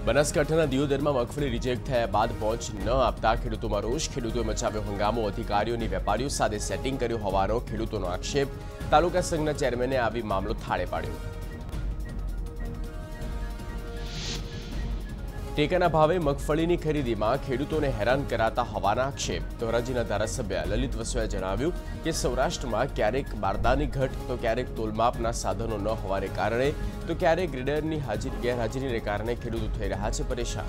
બનાસકાંઠાના દિયોદરમાં મગફળી રિજેક્ટ થયા બાદ પહોંચ ન આપતા ખેડૂતોમાં રોષ। ખેડૂતોએ મચાવ્યો હંગામો। અધિકારીઓની વેપારીઓ સાથે સેટિંગ કર્યું હોવાનો ખેડૂતોનો આક્ષેપ। તાલુકા સંઘના ચેરમેને આવી મામલો થાળે પાડ્યો। ટેકાના ભાવે મગફળીની ખરીદીમાં ખેડૂતોને હેરાન કરાતા હોવાના આક્ષેપ। ધોરાજીના ધારાસભ્ય લલિત વસવાએ જણાવ્યું કે સૌરાષ્ટ્રમાં ક્યારેક બારદાની ઘટ તો ક્યારેક તોલમાપના સાધનો ન હોવાને કારણે તો ક્યારેક ગ્રેડરની ગેરહાજરીને કારણે ખેડૂતો થઈ રહ્યા છે પરેશાન।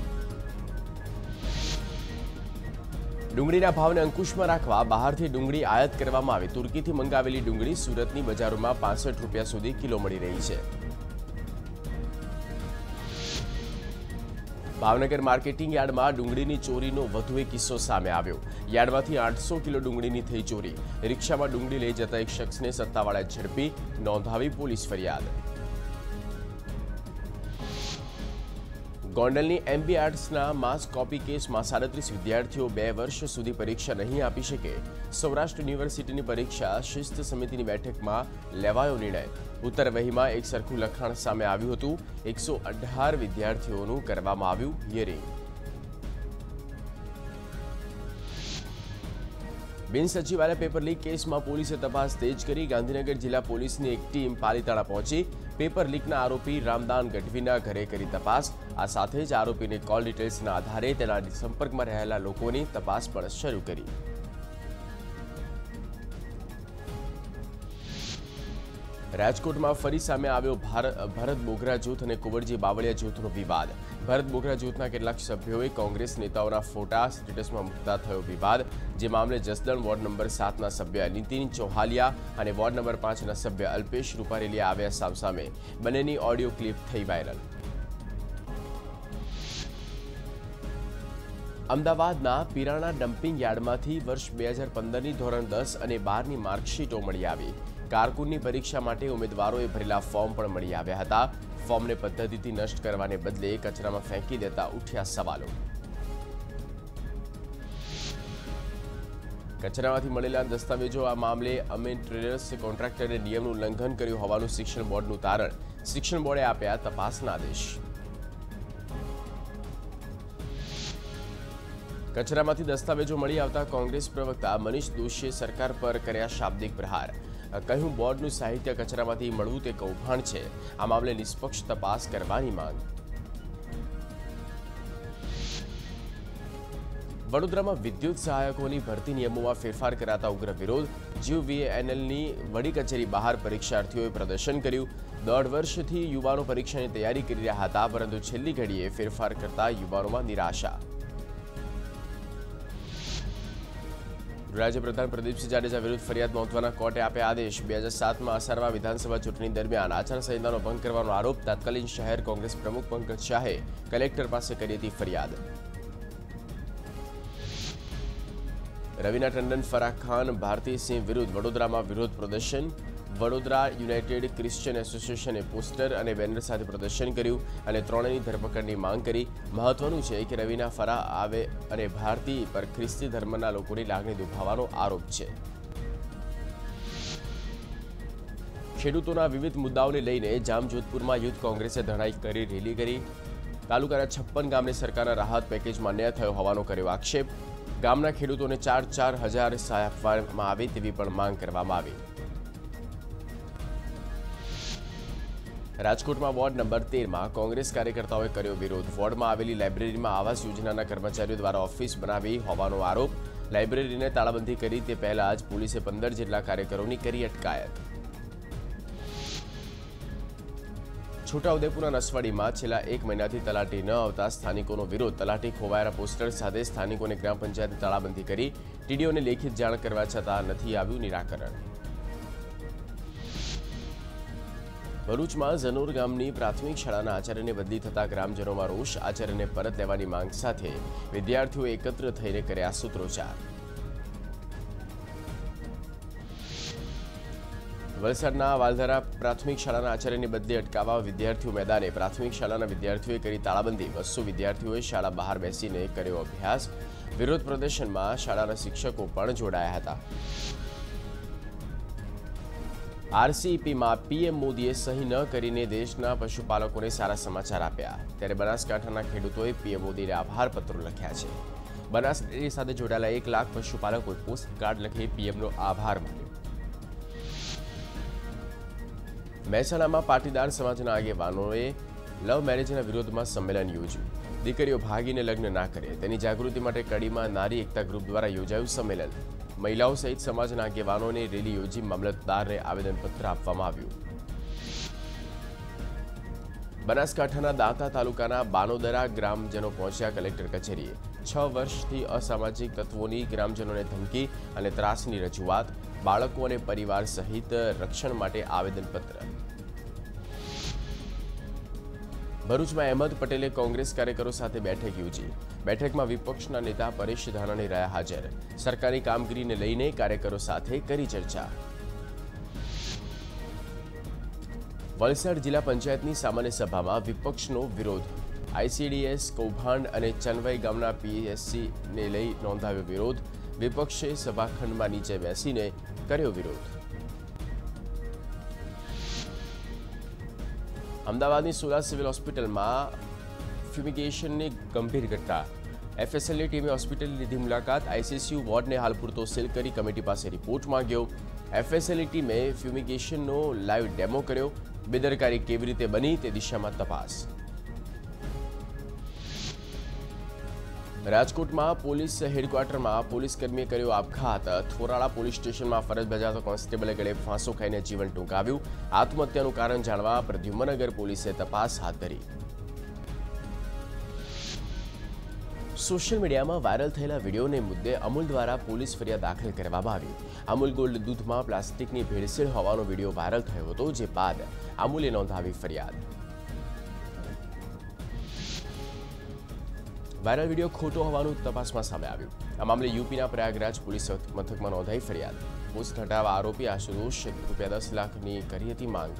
ડુંગળીના ભાવને અંકુશમાં રાખવા બહારથી ડુંગળી આયાત કરવામાં આવી। તુર્કીથી મંગાવેલી ડુંગળી સુરતની બજારોમાં 65 રૂપિયા સુધી કિલો મળી રહી છે। ભાવનગર માર્કેટિંગ યાર્ડમાં ડુંગળીની ચોરીનો વધુ એક કિસ્સો સામે આવ્યો। યાર્ડમાંથી 800 કિલો ડુંગળીની થઈ ચોરી। રિક્ષામાં ડુંગળી લઈ જતા એક શખ્સને સત્તાવાળાએ ઝડપી નોંધાવી પોલીસ ફરિયાદ। ગોંડલની એમબી આર્ટ્સના માસ કોપી કેસમાં 37 વિદ્યાર્થીઓ 2 વર્ષ સુધી પરીક્ષા નહીં આપી શકે। સૌરાષ્ટ્ર યુનિવર્સિટીની પરીક્ષા શિસ્ત સમિતિની બેઠકમાં લેવાયો નિર્ણય। ઉત્તરવહીમાં એક સરખું લખાણ સામે આવ્યું હતું। 118 વિદ્યાર્થીઓનું કરવામાં આવ્યું હિયરિંગ। બિન સચિવાલય પેપર લીક કેસમાં પોલીસે તપાસ તેજ કરી। ગાંધીનગર જિલ્લા પોલીસની એક ટીમ પાલીતાણા પહોંચી। પેપર લીકના આરોપી રામદાન ગઢવીના ઘરે કરી તપાસ। આ સાથે જ આરોપીને કોલ ડિટેલ્સના આધારે તેના સંપર્કમાં રહેલા લોકોની તપાસ પણ શરૂ કરી। રાજકોટમાં ફરી સામે આવ્યો ભરત બોગરા જૂથ અને કુંવરજી બાવળિયા જૂથનો વિવાદ। ભરત બોગરા જૂથના કેટલાક સભ્યોએ કોંગ્રેસ નેતાઓના ફોટા સ્ટેટસમાં મૂકતા થયો વિવાદ। જે મામલે જસદણ વોર્ડ નંબર 7ના સભ્ય નીતિન ચૌહાલિયા અને વોર્ડ નંબર 5ના સભ્ય અલ્પેશ રૂપારેલિયા આવ્યા સામસામે। બંનેની ઓડિયો ક્લિપ થઈ વાયરલ। અમદાવાદના પિરાણા ડમ્પિંગ યાર્ડમાંથી વર્ષ 2015ની ધોરણ 10 અને 12ની માર્કશીટો મળી આવી। કારકુનની પરીક્ષા માટે ઉમેદવારોએ ભરેલા ફોર્મ પણ મળી આવ્યા હતા। ફોર્મને પદ્ધતિથી નષ્ટ કરવાને બદલે કચરામાં ફેંકી દેતા ઉઠ્યા સવાલો। કચરામાંથી મળેલા દસ્તાવેજો આ મામલે અમેન ટ્રેડર્સ કોન્ટ્રાક્ટરે નિયમનું ઉલ્લંઘન કર્યું હોવાનું શિક્ષણ બોર્ડનું તારણ। શિક્ષણ બોર્ડે આપ્યા તપાસના આદેશ। કચરામાંથી દસ્તાવેજો મળી આવતા કોંગ્રેસ પ્રવક્તા મનીષ દોશીએ સરકાર પર કર્યા શાબ્દિક પ્રહાર। કહ્યું બોર્ડનું સાહિત્ય કચરામાંથી મળવું તે કૌભાંડ છે। આ મામલે નિષ્પક્ષ તપાસ કરવાની માંગ। વડોદરામાં વિદ્યુત સહાયકોની ભરતી નિયમોમાં ફેરફાર કરાતા ઉગ્ર વિરોધ। GUVANLની વડી કચેરી બહાર પરીક્ષાર્થીઓએ પ્રદર્શન કર્યું। 1.5 વર્ષથી યુવાનો પરીક્ષાની તૈયારી કરી રહ્યા હતા, પરંતુ છેલ્લી ઘડીએ ફેરફાર કરતા યુવાનોમાં નિરાશા। રાજ્યપ્રધાન પ્રદીપસિંહ જાડેજા વિરુદ્ધ ફરિયાદ નોંધવાના કોર્ટે આપ્યા આદેશ। 2007માં અસારવા વિધાનસભા ચૂંટણી દરમિયાન આચારસંહિતાનો ભંગ કરવાનો આરોપ। તત્કાલીન શહેર કોંગ્રેસ પ્રમુખ પંકજ શાહે કલેક્ટર પાસે કરી હતી ફરિયાદ। રવિના ટંડન, ફરાહ ખાન, ભારતીસિંહ વિરુદ્ધ વડોદરામાં વિરોધ પ્રદર્શન। વડોદરા યુનાઇટેડ ક્રિશ્ચિયન એસોસિએશને પોસ્ટર અને બેનર સાથે પ્રદર્શન કર્યું અને ત્રણેયની ધરપકડની માંગ કરી। મહત્વનું છે કે રવિના, ફરાહ આવે અને ભારતી પર ખ્રિસ્તી ધર્મના લોકોની લાગણી દુભાવવાનો આરોપ છે। ખેડૂતોના વિવિધ મુદ્દાઓને લઈને જામજોધપુરમાં યુથ કોંગ્રેસે ધરણા કરી રેલી કરી। તાલુકાના 56 ગામને સરકારના રાહત પેકેજમાં અન્યાય થયો હોવાનો કર્યો આક્ષેપ। ગામના ખેડૂતોને 4-4 હજાર સહાય આપવામાં આવે તેવી પણ માંગ કરવામાં આવી। રાજકોટમાં વોર્ડ નંબર 13માં કોંગ્રેસ કાર્યકર્તાઓએ કર્યો વિરોધ। વોર્ડમાં આવેલી લાઇબ્રેરીમાં આવાસ યોજનાના કર્મચારીઓ દ્વારા ઓફિસ બનાવી હોવાનો આરોપ। લાઇબ્રેરીને તાળાબંધી કરી તે પહેલા જ પોલીસે 15 જેટલા કાર્યકરોની કરી અટકાયત। છોટાઉદેપુરના નસવાડીમાં છેલ્લા 1 મહિનાથી તલાટી ન આવતા સ્થાનિકોનો વિરોધ। તલાટી ખોવાયેલા પોસ્ટર સાથે સ્થાનિકોને ગ્રામ પંચાયતે તાળાબંધી કરી। ટીડીઓને લેખિત જાણ કરવા છતાં નથી આવ્યું નિરાકરણ। ભરૂચમાં ઝનોર ગામની પ્રાથમિક શાળાના આચાર્યને બદલી થતા ગ્રામજનોમાં રોષ। આચાર્યને પરત લેવાની માંગ સાથે વિદ્યાર્થીઓ એકત્ર થઈને કર્યા સૂત્રોચ્ચાર। વલસાડના વાલધારા પ્રાથમિક શાળાના આચાર્યને બદલી અટકાવવા વિદ્યાર્થીઓ મેદાને। પ્રાથમિક શાળાના વિદ્યાર્થીઓએ કરી તાળાબંધી। 200 વિદ્યાર્થીઓએ શાળા બહાર બેસીને કર્યો અભ્યાસ। વિરોધ પ્રદર્શનમાં શાળાના શિક્ષકો પણ જોડાયા હતા। આરસીઈપીમાં પીએમ મોદીએ સહી ન કરીને દેશના પશુપાલકોને સારા સમાચાર આપ્યા, ત્યારે બનાસકાંઠાના ખેડૂતોએ પીએમ મોદીને આભાર પત્રો લખ્યા છે। બનાસ ડેરી સાથે જોડાયેલા 1 લાખ પશુપાલકોએ પોસ્ટ કાર્ડ લખી પીએમનો આભાર માન્યો। મહેસાણામાં પાટીદાર સમાજના આગેવાનોએ લવ મેરેજના વિરોધમાં સંમેલન યોજ્યું। દીકરીઓ ભાગીને લગ્ન ના કરે તેની જાગૃતિ માટે કડીમાં નારી એકતા ગ્રુપ દ્વારા યોજાયું સંમેલન। મહિલાઓ સહિત સમાજના આગેવાનોને રેલી યોજી મામલતદારને આવેદનપત્ર આપવામાં આવ્યું। બનાસકાંઠાના દાંતા તાલુકાના બાનોદરા ગ્રામજનો પહોંચ્યા કલેક્ટર કચેરીએ। 6 વર્ષથી અસામાજિક તત્વોની ગ્રામજનોને ધમકી અને ત્રાસની રજૂઆત, બાળકો અને પરિવાર સહિત રક્ષણ માટે આવેદનપત્ર। ભરૂચમાં અહેમદ પટેલે કોંગ્રેસ કાર્યકરો સાથે બેઠક યોજી। બેઠકમાં વિપક્ષના નેતા પરેશ ધાનાણી રહ્યા હાજર। સરકારી કામગીરીને લઈને કાર્યકરો સાથે કરી ચર્ચા। વલસાડ જિલ્લા પંચાયતની સામાન્ય સભામાં વિપક્ષનો વિરોધ। આઈસીડીએસ કૌભાંડ અને ચનવાઈ ગામના પીએસસીને લઈ નોંધાવ્યો વિરોધ। વિપક્ષે સભાખંડમાં નીચે બેસીને કર્યો વિરોધ। અમદાવાદની સોલા સિવિલ હોસ્પિટલમાં ફ્યુમિગેશનની ગંભીર ઘટના। એફએસએલની ટીમે હોસ્પિટલની લીધી મુલાકાત। આઈસીસીયુ વોર્ડને હાલ પૂરતો સીલ કરી કમિટી પાસે રિપોર્ટ માંગ્યો। એફએસએલની ટીમે ફ્યુમિગેશનનો લાઈવ ડેમો કર્યો। બેદરકારી કેવી રીતે બની તે દિશામાં તપાસ। રાજકોટમાં પોલીસ હેડક્વાર્ટરમાં પોલીસકર્મીએ કર્યો આપઘાત। થોરાળા પોલીસ સ્ટેશનમાં ફરજ બજાવતો કોન્સ્ટેબલે ગળે ફાંસો ખાઈને જીવન ટૂંકાવ્યું। આત્મહત્યાનું કારણ જાણવા પ્રદ્યુમ્નનગર પોલીસે તપાસ હાથ ધરી। સોશિયલ મીડિયામાં વાયરલ થયેલા વિડીયોને મુદ્દે અમૂલ દ્વારા પોલીસ ફરિયાદ દાખલ કરવામાં આવી। અમૂલ ગોલ્ડ દૂધમાં પ્લાસ્ટિકની ભેળસેળ હોવાનો વિડીયો વાયરલ થયો હતો, જે બાદ અમૂલે નોંધાવી ફરિયાદ। વાયરલ વિડીયો ખોટો હોવાનું તપાસમાં સામે આવ્યું। આ મામલે યુપીના પ્રયાગરાજ પોલીસ મથકમાં નોંધાઈ ફરિયાદ। પોસ્ટ હટાવવા આરોપી આશુતોષ ₹10 લાખની કરી હતી માંગ।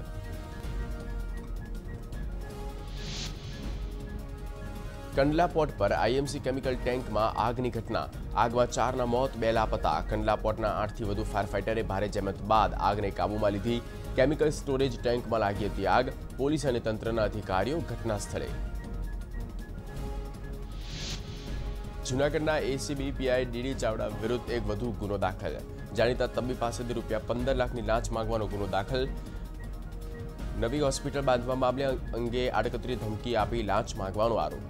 કંડલા પોર્ટ પર આઈએમસી કેમિકલ ટેન્કમાં આગની ઘટના। આગમાં 4ના મોત, 2 લાપતા। કંડલા પોર્ટના 8થી વધુ ફાયર ફાઇટરે ભારે જહેમત બાદ આગને કાબૂમાં લીધી। કેમિકલ સ્ટોરેજ ટેન્કમાં લાગી હતી આગ। પોલીસ અને તંત્રના અધિકારીઓ ઘટના સ્થળે। જૂનાગઢના એસીબી પીઆઈ ડીડી ચાવડા વિરુદ્ધ એક વધુ ગુનો દાખલ। જાણીતા તબીબ પાસેથી ₹15 લાખની લાંચ માંગવાનો ગુનો દાખલ। નવી હોસ્પિટલ બાંધવા મામલે અંગે આડકતરી ધમકી આપી લાંચ માંગવાનો આરોપ।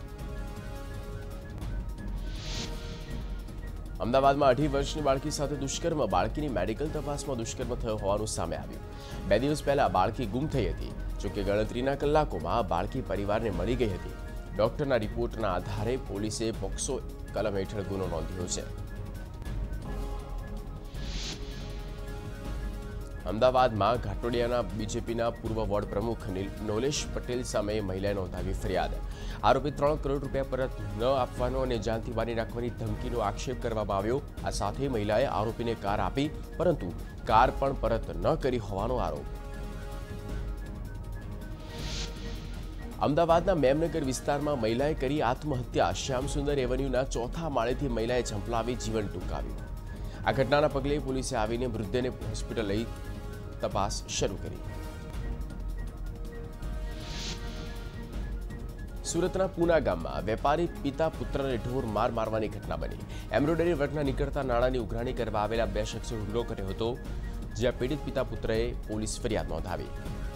અમદાવાદમાં 2.5 વર્ષની બાળકી સાથે દુષ્કર્મ। બાળકીની મેડિકલ તપાસમાં દુષ્કર્મ થયો હોવાનું સામે આવ્યું। 2 દિવસ પહેલા બાળકી ગુમ થઈ હતી, જોકે ગણતરીના કલાકોમાં બાળકી પરિવારને મળી ગઈ હતી। ડોક્ટરના રિપોર્ટના આધારે પોલીસે પોક્સો કલમ હેઠળ ગુનો નોંધ્યો છે। અમદાવાદમાં ઘાટોડિયાના બીજેપીના પૂર્વ વોર્ડ પ્રમુખ નોલેશ પટેલ સામે મહિલાએ નોંધાવી ફરિયાદ। આરોપી 3 કરોડ રૂપિયા પરત ન આપવાનો અને જાનથી મારી નાખવાની ધમકીનો આક્ષેપ કરવામાં આવ્યો। આ સાથે મહિલાએ આરોપીને કાર આપી, પરંતુ કાર પણ પરત ન કરી હોવાનો આરોપ। અમદાવાદના મેમનગર વિસ્તારમાં મહિલાએ કરી આત્મહત્યા। શ્યામસુંદર એવન્યુના 4થા માળેથી મહિલાએ ઝંપલાવી જીવન ટૂંકાવ્યું। આ ઘટનાના પગલે પોલીસે આવીને મૃતદેહને હોસ્પિટલ લઈ તપાસ શરૂ કરી। સુરતના પૂના ગામમાં વેપારી પિતા પુત્રને ઢોર માર મારવાની ઘટના બની। એમ્બ્રોઇડરી વર્કના નીકળતા નાણાંની ઉઘરાણી કરવા આવેલા 2 શખ્સો હુમલો કર્યો હતો, જ્યાં પીડિત પિતા પુત્રએ પોલીસ ફરિયાદ નોંધાવી।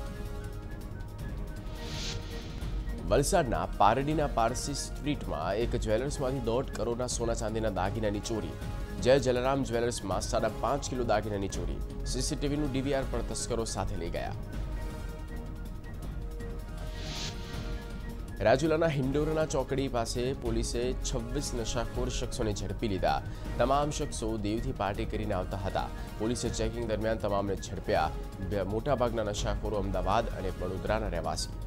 વલસાડના પારડીના પારસી સ્ટ્રીટમાં એક જ્વેલર્સમાંથી 1.5 કરોડના સોના ચાંદીના દાગીનાની ચોરી। જય જલારામ જ્વેલર્સમાં 5.5 કિલો દાગીનાની ચોરી। સીસીટીવીનું ડીવીઆર પણ તસ્કરો સાથે લઈ ગયા। રાજુલાના હિંડોરના ચોકડી પાસે પોલીસે 26 નશાખોર શખ્સોને ઝડપી લીધા। તમામ શખ્સો દેવથી પાર્ટી કરીને આવતા હતા। પોલીસે ચેકિંગ દરમિયાન તમામને ઝડપ્યા। મોટાભાગના નશાખોરો અમદાવાદ અને વડોદરાના રહેવાસી।